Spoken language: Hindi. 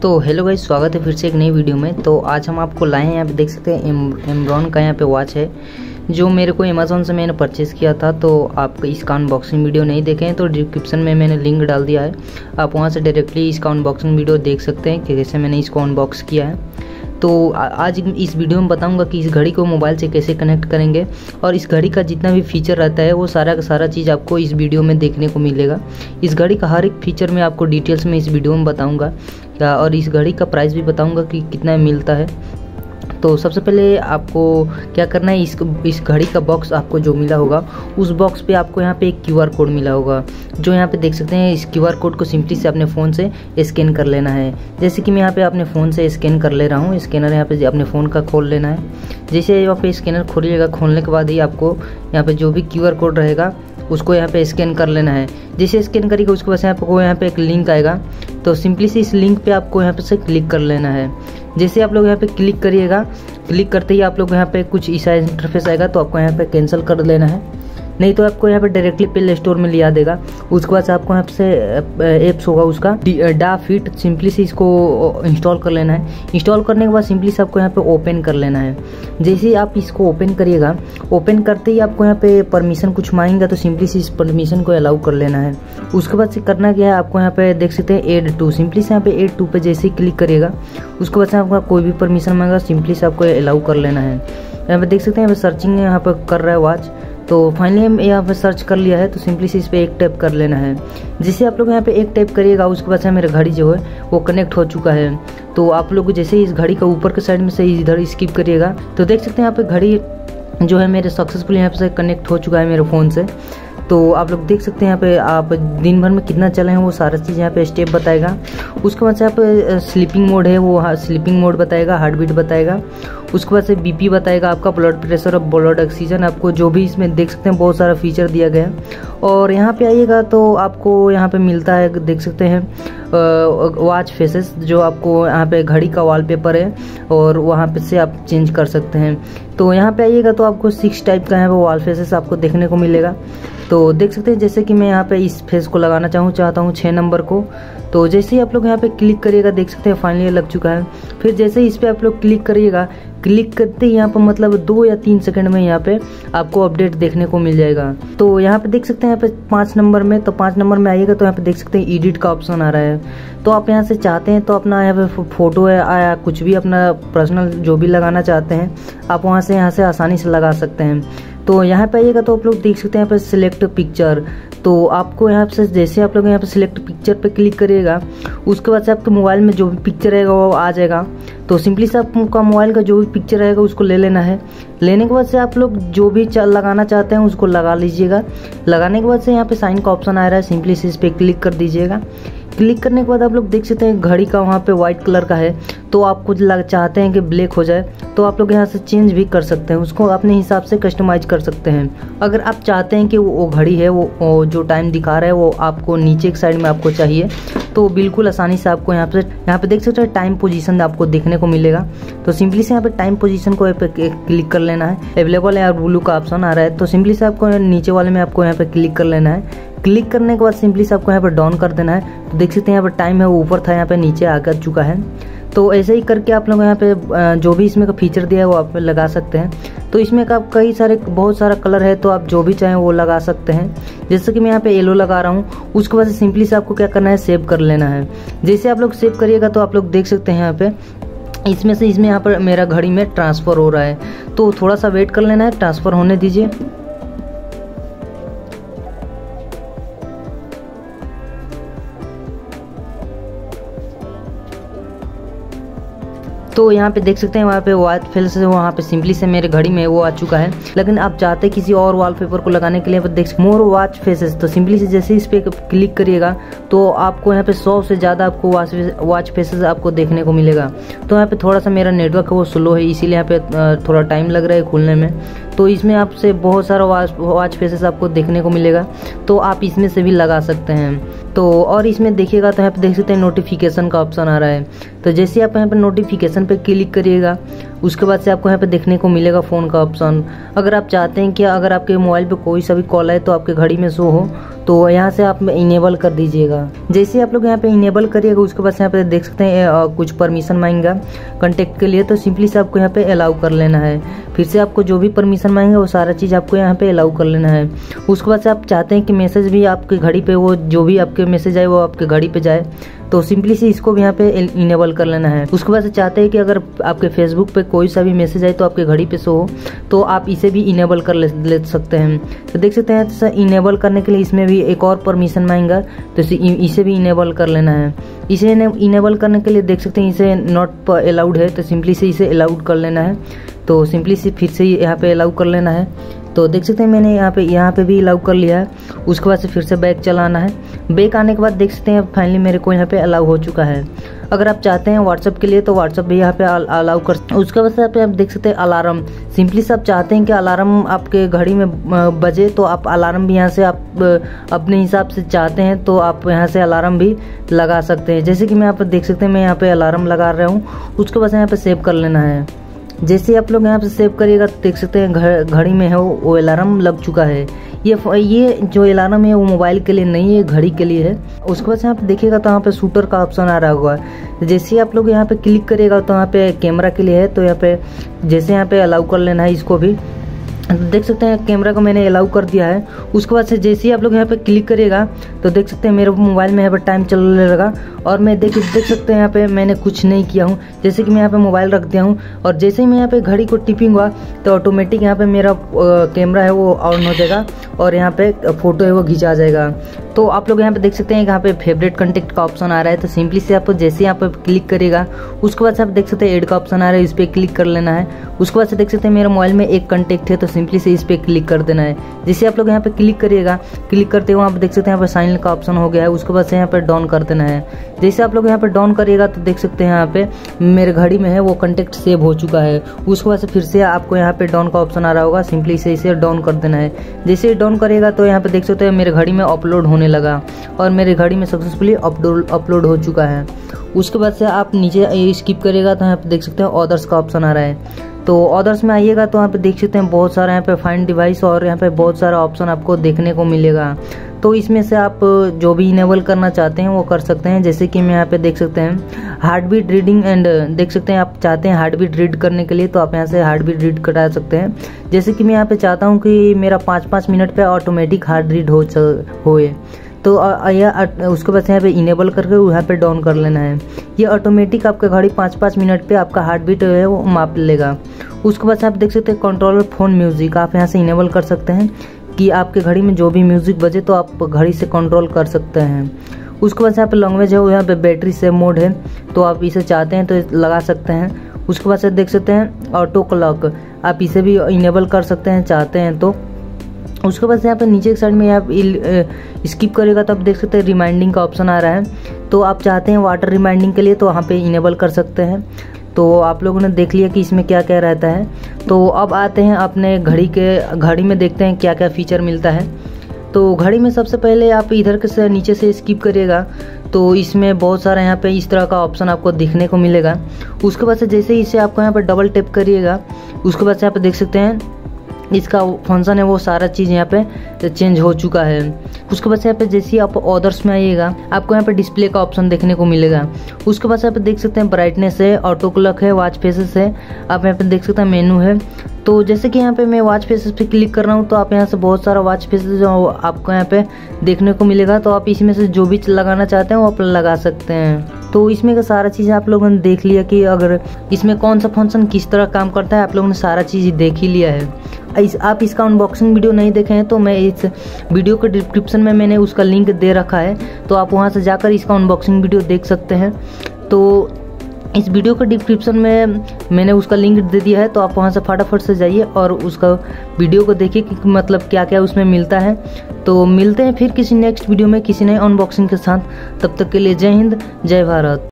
तो हेलो गाइस, स्वागत है फिर से एक नई वीडियो में। तो आज हम आपको लाए हैं, यहाँ पे देख सकते हैं एमरॉन का यहाँ पे वॉच है जो मेरे को अमेज़ॉन से मैंने परचेज़ किया था। तो आप इसका अनबॉक्सिंग वीडियो नहीं देखे हैं तो डिस्क्रिप्शन में मैंने लिंक डाल दिया है, आप वहाँ से डायरेक्टली इसका अनबॉक्सिंग वीडियो देख सकते हैं कि कैसे मैंने इसको अनबॉक्स किया है। तो आज इस वीडियो में बताऊंगा कि इस घड़ी को मोबाइल से कैसे कनेक्ट करेंगे और इस घड़ी का जितना भी फीचर रहता है वो सारा का सारा चीज़ आपको इस वीडियो में देखने को मिलेगा। इस घड़ी का हर एक फीचर मैं आपको डिटेल्स में इस वीडियो में बताऊंगा और इस घड़ी का प्राइस भी बताऊंगा कि कितना मिलता है। तो सबसे पहले आपको क्या करना है, इस घड़ी का बॉक्स आपको जो मिला होगा उस बॉक्स पे आपको यहाँ पे एक QR कोड मिला होगा, जो यहाँ पे देख सकते हैं। इस QR कोड को सिंपली से अपने फ़ोन से स्कैन कर लेना है। जैसे कि मैं यहाँ पे अपने फ़ोन से स्कैन कर ले रहा हूँ। स्कैनर यहाँ पे अपने फ़ोन का खोल लेना है। जैसे यहाँ पे स्कैनर खोलिएगा, खोलने के बाद ही आपको यहाँ पे जो भी QR कोड रहेगा उसको यहाँ पे स्कैन कर लेना है। जैसे स्कैन करिएगा उसके बाद यहाँ पे एक लिंक आएगा, तो सिंपली से इस लिंक पे आपको यहाँ पे से क्लिक कर लेना है। जैसे आप लोग यहाँ पे क्लिक करिएगा, क्लिक करते ही आप लोग यहाँ पे कुछ ऐसा इंटरफेस आएगा, तो आपको यहाँ पे कैंसिल कर लेना है, नहीं तो आपको यहाँ पे डायरेक्टली प्ले स्टोर में लिया देगा। उसके बाद आपको यहाँ से एप्स होगा उसका डा फिट, सिंपली से इसको इंस्टॉल कर लेना है। इंस्टॉल करने के बाद सिंपली से आपको यहाँ पे ओपन कर लेना है। जैसे ही आप इसको ओपन करिएगा, ओपन करते ही आपको यहाँ पे परमिशन कुछ मांगेगा, तो सिंपली से इस परमिशन को अलाउ कर लेना है। उसके बाद से करना क्या है, आपको यहाँ पे देख सकते हैं ऐड टू, सिंपली से यहाँ पे ऐड टू पे जैसे ही क्लिक करिएगा उसके बाद से आपका कोई भी परमिशन मांगेगा, सिंपली से आपको अलाउ कर लेना है। यहाँ पे देख सकते हैं यहाँ पे सर्चिंग यहाँ पे कर रहा है वॉच। तो फाइनली हम यहाँ पे सर्च कर लिया है, तो सिंपली से इस पर एक टैप कर लेना है। जैसे आप लोग यहाँ पे एक टैप करिएगा उसके बाद से मेरा घड़ी जो है वो कनेक्ट हो चुका है। तो आप लोग जैसे इस घड़ी का ऊपर के साइड में से इधर स्किप करिएगा तो देख सकते हैं यहाँ पे घड़ी जो है मेरे सक्सेसफुल यहाँ पे कनेक्ट हो चुका है मेरे फ़ोन से। तो आप लोग देख सकते हैं यहाँ पे आप दिन भर में कितना चले हैं वो सारा चीज़ यहाँ पे स्टेप बताएगा। उसके बाद से यहाँ पे स्लीपिंग मोड है, वो स्लीपिंग मोड बताएगा, हार्ट बीट बताएगा। उसके बाद से BP बताएगा, आपका ब्लड प्रेशर और ब्लड ऑक्सीजन, आपको जो भी इसमें देख सकते हैं बहुत सारा फीचर दिया गया है। और यहाँ पे आइएगा तो आपको यहाँ पे मिलता है, देख सकते हैं वॉच फेसेस, जो आपको यहाँ पे घड़ी का वॉलपेपर है और वहाँ पे से आप चेंज कर सकते हैं। तो यहाँ पे आइएगा तो आपको 6 टाइप का यहाँ पे वॉल फेसेस आपको देखने को मिलेगा। तो देख सकते हैं जैसे कि मैं यहाँ पे इस फेस को लगाना चाहता हूँ 6 नंबर को। तो जैसे ही आप लोग यहाँ पे क्लिक करिएगा देख सकते हैं फाइनली लग चुका है। फिर जैसे ही इस पर आप लोग क्लिक करिएगा, क्लिक करते ही यहाँ पर मतलब 2 या 3 सेकंड में यहाँ पे आपको अपडेट देखने को मिल जाएगा। तो यहाँ पे देख सकते हैं यहाँ पे 5 नंबर में, तो 5 नंबर में आइएगा तो यहाँ पे देख सकते हैं एडिट का ऑप्शन आ रहा है। तो आप यहाँ से चाहते हैं तो अपना यहाँ पे फोटो है या कुछ भी अपना पर्सनल जो भी लगाना चाहते हैं आप वहाँ से आसानी से लगा सकते हैं। तो यहाँ पे आइएगा तो आप लोग देख सकते हैं यहाँ पे सिलेक्ट पिक्चर। तो आपको यहाँ से जैसे आप लोग यहाँ पे सिलेक्ट पिक्चर पे क्लिक करिएगा उसके बाद से आपके मोबाइल में जो भी पिक्चर रहेगा वो आ जाएगा। तो सिंपली से आपका मोबाइल का जो भी पिक्चर रहेगा उसको ले लेना है। लेने के बाद से आप लोग जो भी लगाना चाहते हैं उसको लगा लीजिएगा। लगाने के बाद से यहाँ पे साइन का ऑप्शन आ रहा है, सिंपली से इस पर क्लिक कर दीजिएगा। क्लिक करने के बाद आप लोग देख सकते हैं घड़ी का वहाँ पे वाइट कलर का है, तो आप कुछ चाहते हैं कि ब्लैक हो जाए तो आप लोग यहाँ से चेंज भी कर सकते हैं, उसको अपने हिसाब से कस्टमाइज कर सकते हैं। अगर आप चाहते हैं कि वो घड़ी है वो जो टाइम दिखा रहा है वो आपको नीचे की साइड में आपको चाहिए तो बिल्कुल आसानी से आपको यहाँ पे देख सकते हैं टाइम पोजीशन आपको देखने को मिलेगा। तो सिंपली से यहाँ पे टाइम पोजीशन को क्लिक कर लेना है। अवेलेबल है और ब्लू का ऑप्शन आ रहा है, तो सिंपली से आपको नीचे वाले में आपको यहाँ पे क्लिक कर लेना है। क्लिक करने के बाद सिंपली से आपको यहाँ पे डाउन कर देना है। तो देख सकते हैं यहाँ पे टाइम है वो ऊपर था, यहाँ पे नीचे आकर चुका है। तो ऐसे ही करके आप लोग यहाँ पे जो भी इसमें का फीचर दिया है वो आप लगा सकते हैं। तो इसमें का बहुत सारा कलर है, तो आप जो भी चाहें वो लगा सकते हैं। जैसे कि मैं यहाँ पे येलो लगा रहा हूँ, उसके बाद सिंपली से आपको क्या करना है, सेव कर लेना है। जैसे आप लोग सेव करिएगा तो आप लोग देख सकते हैं यहाँ पे इसमें यहाँ पर मेरा घड़ी में ट्रांसफ़र हो रहा है। तो थोड़ा सा वेट कर लेना है, ट्रांसफ़र होने दीजिए। तो यहाँ पे देख सकते हैं वहाँ पे वॉच फेस से वहाँ पे सिंपली से मेरे घड़ी में वो आ चुका है। लेकिन आप चाहते हैं किसी और वॉलपेपर को लगाने के लिए देख मोर वॉच फेसेस, तो सिंपली से जैसे इस पर क्लिक करिएगा तो आपको यहाँ पे 100 से ज़्यादा आपको वॉच फेसेस आपको देखने को मिलेगा। तो यहाँ पे थोड़ा सा मेरा नेटवर्क है वो स्लो है, इसीलिए यहाँ पे थोड़ा टाइम लग रहा है खुलने में। तो इसमें आपसे बहुत सारा वॉच फेसेस आपको देखने को मिलेगा, तो आप इसमें से भी लगा सकते हैं। तो और इसमें देखिएगा तो यहाँ पे देख सकते हैं नोटिफिकेशन का ऑप्शन आ रहा है। तो जैसे आप यहाँ पे नोटिफिकेशन पे क्लिक करिएगा, उसके बाद से आपको यहाँ पे देखने को मिलेगा फ़ोन का ऑप्शन। अगर आप चाहते हैं कि अगर आपके मोबाइल पे कोई सा भी कॉल आए तो आपके घड़ी में शो हो, तो यहाँ से आप इनेबल कर दीजिएगा। जैसे आप लोग यहाँ पे इनेबल करिएगा, उसके बाद से यहाँ पे देख सकते हैं कुछ परमिशन मांगेगा कॉन्टैक्ट के लिए, तो सिंपली से आपको यहाँ पे अलाउ कर लेना है। फिर से आपको जो भी परमिशन मांगेगा वो सारा चीज़ आपको यहाँ पे अलाउ कर लेना है। उसके बाद से आप चाहते हैं कि मैसेज भी आपके घड़ी पे, वो जो भी आपके मैसेज आए वो आपके घड़ी पे जाए, तो सिंपली से इसको भी यहाँ पे इनेबल कर लेना है। उसके बाद से चाहते हैं कि अगर आपके फेसबुक पे कोई सा भी मैसेज आए तो आपके घड़ी पे शो हो, तो आप इसे भी इनेबल कर ले सकते हैं। तो देख सकते हैं तो इनेबल करने के लिए इसमें भी एक और परमिशन मांगेगा, तो इसे भी इनेबल कर लेना है। इसे इनेबल करने के लिए देख सकते हैं इसे नॉट अलाउड है, तो सिंपली से इसे अलाउड कर लेना है। तो सिंपली से फिर से यहाँ पे अलाउ कर लेना है। तो देख सकते हैं मैंने यहाँ पे भी अलाउ कर लिया है। उसके बाद से फिर से बैक चलाना है। बैक आने के बाद देख सकते हैं फाइनली मेरे को यहाँ पे अलाउ हो चुका है। अगर आप चाहते हैं व्हाट्सअप के लिए तो व्हाट्सअप भी यहाँ पे अलाउ कर। उसके बाद से आप देख सकते हैं अलार्म, सिंपली से आप चाहते हैं कि अलार्म आपके घड़ी में बजे, तो आप अलार्म भी यहाँ से आप अपने हिसाब से चाहते हैं तो आप यहाँ से अलार्म भी लगा सकते हैं। जैसे कि मैं यहाँ पर देख सकते हैं मैं यहाँ पे अलार्म लगा रहा हूँ। उसके बाद यहाँ पे सेव कर लेना है। जैसे आप लोग यहाँ पे सेव करिएगा तो देख सकते हैं घड़ी में है वो अलार्म लग चुका है। ये जो अलार्म है वो मोबाइल के लिए नहीं है, घड़ी के लिए है। उसके बाद यहाँ पे देखिएगा तो यहाँ पे शूटर का ऑप्शन आ रहा होगा। जैसे आप लोग यहाँ पे क्लिक करिएगा तो यहाँ पे कैमरा के लिए है, तो यहाँ पे जैसे यहाँ पे अलाउ कर लेना है इसको भी। देख सकते हैं कैमरा को मैंने अलाउ कर दिया है। उसके बाद से जैसे ही आप लोग यहाँ पे क्लिक करिएगा तो देख सकते हैं मेरे मोबाइल में यहाँ पे टाइम चलने लगा, और मैं देख सकते हैं यहाँ पे मैंने कुछ नहीं किया हूँ। जैसे कि मैं यहाँ पे मोबाइल रख दिया हूँ और जैसे ही मैं यहाँ पे घड़ी को टिपिंगा तो ऑटोमेटिक यहाँ पे मेरा कैमरा है वो ऑन हो जाएगा और यहाँ पे फोटो है वो खींचा जाएगा। तो आप लोग यहाँ पे देख सकते हैं यहाँ पे फेवरेट कंटेक्ट का ऑप्शन आ रहा है। तो सिंपली से आप जैसे यहाँ पे क्लिक करिएगा उसके बाद से आप देख सकते हैं ऐड का ऑप्शन आ रहा है, इस पर क्लिक कर लेना है। उसके बाद से देख सकते हैं मेरे मोबाइल में एक कंटेक्ट है, तो सिंपली से इस पर क्लिक कर देना है। जैसे आप लोग यहाँ पे क्लिक करिएगा, क्लिक करते हुए आप देख सकते हैं यहाँ पे साइन का ऑप्शन हो गया है। उसके बाद से यहाँ पे डाउन कर देना है। जैसे आप लोग यहाँ पे डाउन करिएगा तो देख सकते हैं यहाँ पे मेरे घड़ी में है वो कंटेक्ट सेव हो चुका है। उसके बाद से फिर से आपको यहाँ पे डाउन का ऑप्शन आ रहा होगा, सिंपली से इसे डाउन कर देना है। जैसे डाउन करिएगा तो यहाँ पे देख सकते हैं मेरे घड़ी में अपलोड होने लगा और मेरे घड़ी में सक्सेसफुली अपलोड हो चुका है। उसके बाद से आप नीचे स्किप करिएगा तो यहाँ पे देख सकते हैं ऑदर्स का ऑप्शन आ रहा है। तो ऑदर्स में आइएगा तो यहाँ पे देख सकते हैं बहुत सारा यहाँ पे फाइंड डिवाइस और यहाँ पे बहुत सारा ऑप्शन आपको देखने को मिलेगा। तो इसमें से आप जो भी इनेबल करना चाहते हैं वो कर सकते हैं। जैसे कि मैं यहाँ पे देख सकते हैं हार्ट बीट रीडिंग एंड देख सकते हैं आप चाहते हैं हार्ट बीट रीड करने के लिए तो आप यहाँ से हार्ट बीट रीड करा सकते हैं। जैसे कि मैं यहाँ पे चाहता हूँ कि मेरा 5-5 मिनट पे ऑटोमेटिक हार्ट रीड होए, तो उसके बाद यहाँ पे इनेबल करके यहाँ पे डाउन कर लेना है। ये ऑटोमेटिक आपका घड़ी 5-5 मिनट पे आपका हार्ट बीट है वो माप लेगा। उसके बाद आप देख सकते हैं कंट्रोलर फोन म्यूजिक, आप यहाँ से इनेबल कर सकते हैं कि आपके घड़ी में जो भी म्यूजिक बजे तो आप घड़ी से कंट्रोल कर सकते हैं। उसके बाद यहाँ पे लैंग्वेज है वो यहाँ पे बैटरी सेव मोड है, तो आप इसे चाहते हैं तो लगा सकते हैं। उसके बाद से देख सकते हैं ऑटो क्लॉक, आप इसे भी इनेबल कर सकते हैं चाहते हैं तो। उसके बाद यहाँ पे नीचे की साइड में आप स्किप करेगा तो आप देख सकते हैं रिमाइंडिंग का ऑप्शन आ रहा है। तो आप चाहते हैं वाटर रिमाइंडिंग के लिए तो वहाँ पे इनेबल कर सकते हैं। तो आप लोगों ने देख लिया कि इसमें क्या क्या रहता है। तो अब आते हैं अपने घड़ी में देखते हैं क्या क्या फीचर मिलता है। तो घड़ी में सबसे पहले आप इधर के से नीचे से स्किप करिएगा तो इसमें बहुत सारा यहाँ पे इस तरह का ऑप्शन आपको दिखने को मिलेगा। उसके बाद से जैसे ही इसे आपको यहाँ पे डबल टैप करिएगा उसके बाद से यहाँ पे देख सकते हैं इसका फंक्शन है वो सारा चीज़ यहाँ पे चेंज हो चुका है। उसके बाद से यहाँ पे जैसे ही आप ऑदर्स में आइएगा आपको यहाँ पे डिस्प्ले का ऑप्शन देखने को मिलेगा। उसके बाद से यहाँ पे देख सकते हैं ब्राइटनेस है, ऑटो क्लॉक है, वॉच फेसेस है, आप यहाँ पे देख सकते हैं मेनू है। तो जैसे कि यहाँ पे मैं वॉच फेसेस पे क्लिक कर रहा हूँ तो आप यहाँ से बहुत सारा वॉच फेसेस जो आपको यहाँ पे देखने को मिलेगा। तो आप इसमें से जो भी लगाना चाहते हैं वो आप लगा सकते हैं। तो इसमें का सारा चीज़ आप लोगों ने देख लिया कि अगर इसमें कौन सा फंक्शन किस तरह काम करता है, आप लोगों ने सारा चीज़ देख ही लिया है। आप इसका अनबॉक्सिंग वीडियो नहीं देखे हैं तो मैं इस वीडियो के डिस्क्रिप्शन में मैंने उसका लिंक दे रखा है, तो आप वहां से जाकर इसका अनबॉक्सिंग वीडियो देख सकते हैं। तो इस वीडियो के डिस्क्रिप्शन में मैंने उसका लिंक दे दिया है, तो आप वहां से फटाफट से जाइए और उसका वीडियो को देखिए कि मतलब क्या क्या उसमें मिलता है। तो मिलते हैं फिर किसी नेक्स्ट वीडियो में किसी नए अनबॉक्सिंग के साथ। तब तक के लिए जय हिंद, जय भारत।